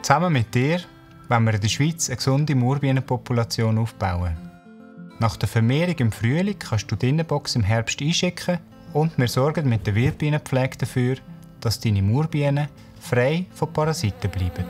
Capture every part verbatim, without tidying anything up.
Zusammen mit dir wollen wir in der Schweiz eine gesunde Moorbienenpopulation aufbauen. Nach der Vermehrung im Frühling kannst du die Innenbox im Herbst einschicken und wir sorgen mit der Wildbienenpflege dafür, dass deine Moorbienen frei von Parasiten bleiben.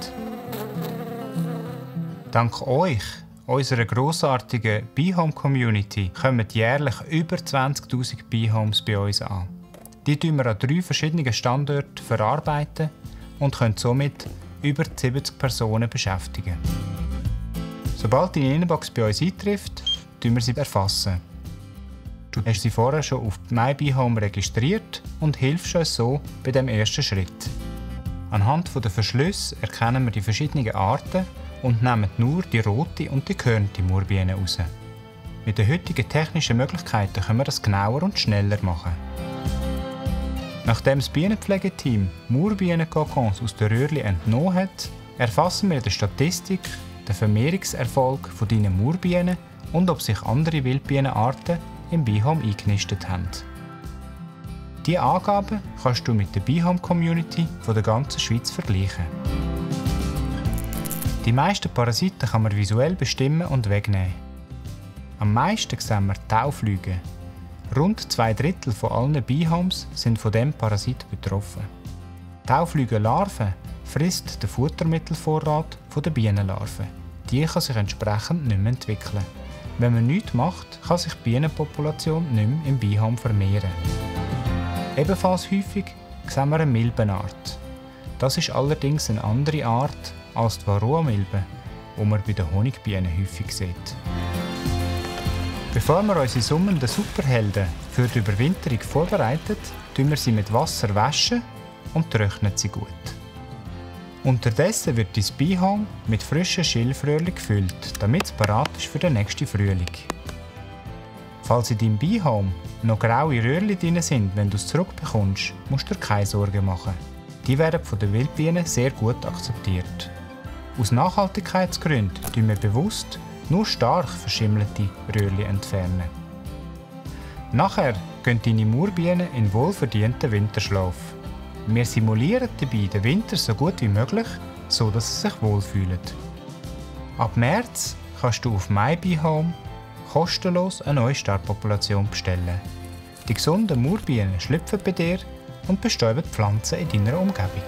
Dank euch, unserer grossartigen Beehome-Community, kommen jährlich über zwanzigtausend Beehomes bei uns an. Die verarbeiten wir an drei verschiedenen Standorten verarbeiten und können somit über siebzig Personen beschäftigen. Sobald deine Innenbox bei uns eintrifft, erfassen wir sie erfassen. Du hast sie vorher schon auf MyBeehome registriert und hilfst uns so bei dem ersten Schritt. Anhand der Verschlüsse erkennen wir die verschiedenen Arten und nehmen nur die rote und die gehörnte Moorbiene raus. Mit den heutigen technischen Möglichkeiten können wir das genauer und schneller machen. Nachdem das Bienenpflegeteam Moorbienen-Kokons aus der Röhrli entnommen hat, erfassen wir in der Statistik den Vermehrungserfolg von deinen Moorbienen und ob sich andere Wildbienenarten im Beehome eingenistet haben. Diese Angaben kannst du mit der Beehome-Community von der ganzen Schweiz vergleichen. Die meisten Parasiten kann man visuell bestimmen und wegnehmen. Am meisten sehen wir Tauflüge. Rund zwei Drittel von allen Beehomes sind von diesem Parasit betroffen. Tauflüge-Larve frisst den Futtermittelvorrat der Bienenlarven. Die kann sich entsprechend nicht mehr entwickeln. Wenn man nichts macht, kann sich die Bienenpopulation nicht mehr im Beehome vermehren. Ebenfalls häufig sehen wir eine Milbenart. Das ist allerdings eine andere Art als die Varroa-Milbe, die man bei den Honigbienen häufig sieht. Bevor wir unsere summenden Superhelden für die Überwinterung vorbereiten, waschen wir sie mit Wasser waschen und trocknen sie gut. Unterdessen wird dein Beehome mit frischen Schilfröhrchen gefüllt, damit es bereit ist für den nächsten Frühling. Falls in deinem Beehome noch graue Röhrchen drin sind, wenn du es zurückbekommst, musst du dir keine Sorgen machen. Die werden von den Wildbienen sehr gut akzeptiert. Aus Nachhaltigkeitsgründen entfernen wir bewusst nur stark verschimmelte Röhrchen entfernen. Nachher gehen deine Moorbienen in wohlverdienten Winterschlaf. Wir simulieren dabei den Winter so gut wie möglich, so dass sie sich wohlfühlen. Ab März kannst du auf MyBeehome kostenlos eine neue Startpopulation bestellen. Die gesunden Moorbienen schlüpfen bei dir und bestäuben Pflanzen in deiner Umgebung.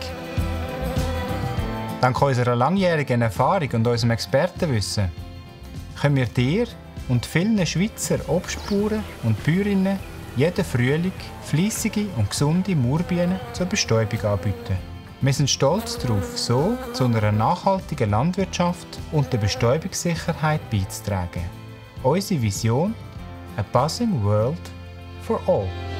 Dank unserer langjährigen Erfahrung und unserem Expertenwissen können wir dir und vielen Schweizer Obstbauern und Bäuerinnen jeden Frühling fleissige und gesunde Moorbienen zur Bestäubung anbieten. Wir sind stolz darauf, so zu einer nachhaltigen Landwirtschaft und der Bestäubungssicherheit beizutragen. Unsere Vision: A buzzing world for all.